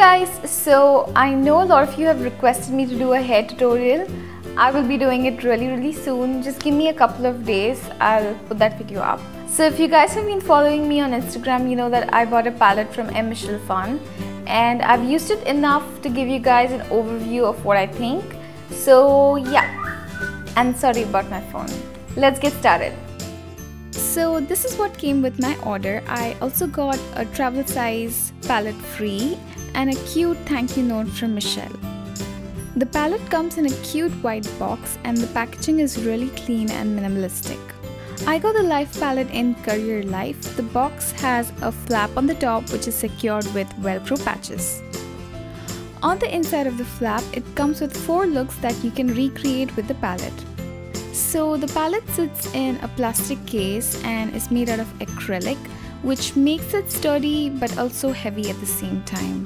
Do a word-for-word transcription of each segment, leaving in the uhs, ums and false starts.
guys, so I know a lot of you have requested me to do a hair tutorial. I will be doing it really really soon. Just give me a couple of days, I'll put that video up. So if you guys have been following me on Instagram, you know that I bought a palette from M. Michel Fan and I've used it enough to give you guys an overview of what I think. So yeah, and sorry about my phone. Let's get started. So this is what came with my order. I also got a travel size palette free and a cute thank you note from Michelle. The palette comes in a cute white box and the packaging is really clean and minimalistic. I got the Life palette in Career Life. The box has a flap on the top which is secured with velcro patches. On the inside of the flap, it comes with four looks that you can recreate with the palette. So the palette sits in a plastic case and is made out of acrylic, which makes it sturdy but also heavy at the same time.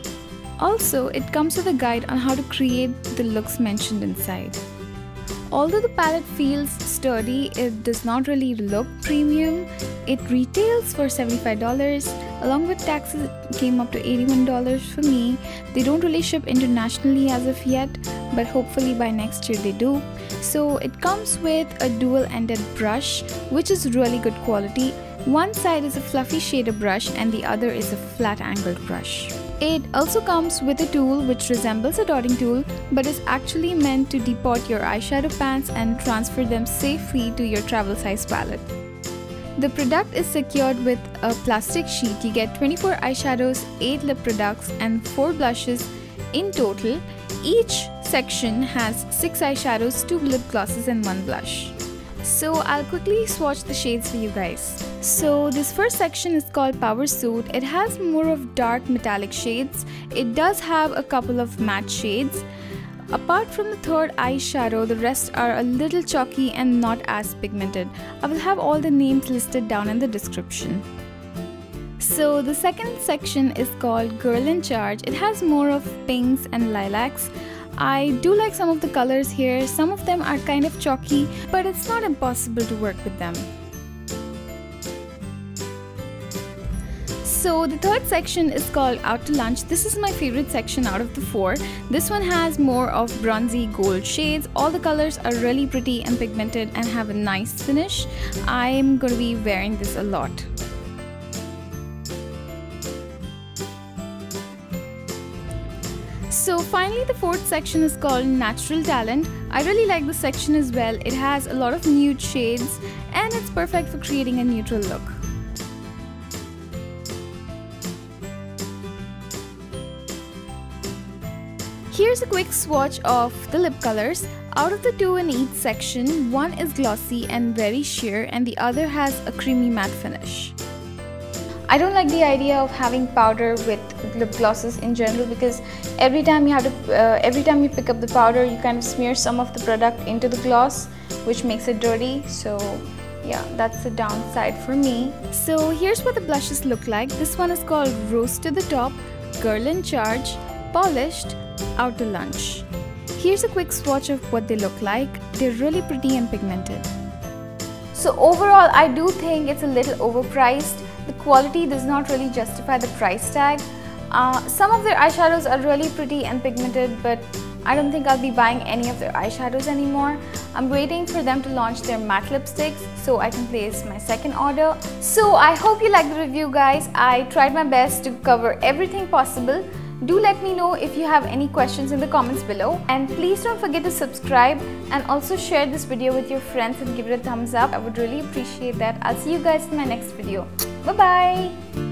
Also, it comes with a guide on how to create the looks mentioned inside. Although the palette feels sturdy, it does not really look premium. It retails for seventy-five dollars. Along with taxes, it came up to eighty-one dollars for me. They don't really ship internationally as of yet, but hopefully by next year they do. So it comes with a dual-ended brush, which is really good quality. One side is a fluffy shader brush and the other is a flat angled brush. It also comes with a tool which resembles a dotting tool but is actually meant to depot your eyeshadow pans and transfer them safely to your travel size palette. The product is secured with a plastic sheet. You get twenty-four eyeshadows, eight lip products and four blushes in total. Each section has six eyeshadows, two lip glosses and one blush. So I'll quickly swatch the shades for you guys. So this first section is called Power Suit. It has more of dark metallic shades. It does have a couple of matte shades. Apart from the third eyeshadow, the rest are a little chalky and not as pigmented. I will have all the names listed down in the description. So the second section is called Girl in Charge. It has more of pinks and lilacs. I do like some of the colors here. Some of them are kind of chalky, but it's not impossible to work with them. So the third section is called Out to Lunch. This is my favorite section out of the four. This one has more of bronzy gold shades. All the colors are really pretty and pigmented and have a nice finish. I'm going to be wearing this a lot. So finally, the fourth section is called Natural Talent. I really like this section as well. It has a lot of nude shades and it's perfect for creating a neutral look. Here's a quick swatch of the lip colors. Out of the two in each section, one is glossy and very sheer and the other has a creamy matte finish. I don't like the idea of having powder with lip glosses in general because every time you have to, uh, every time you pick up the powder, you kind of smear some of the product into the gloss, which makes it dirty. So yeah, that's the downside for me. So here's what the blushes look like. This one is called Rose to the Top, Girl in Charge, Polished, Out to Lunch. Here's a quick swatch of what they look like. They're really pretty and pigmented. So overall, I do think it's a little overpriced. The quality does not really justify the price tag. Uh, some of their eyeshadows are really pretty and pigmented, but I don't think I'll be buying any of their eyeshadows anymore. I'm waiting for them to launch their matte lipsticks so I can place my second order. So I hope you liked the review, guys. I tried my best to cover everything possible. Do let me know if you have any questions in the comments below, and please don't forget to subscribe and also share this video with your friends and give it a thumbs up. I would really appreciate that. I'll see you guys in my next video. Bye bye.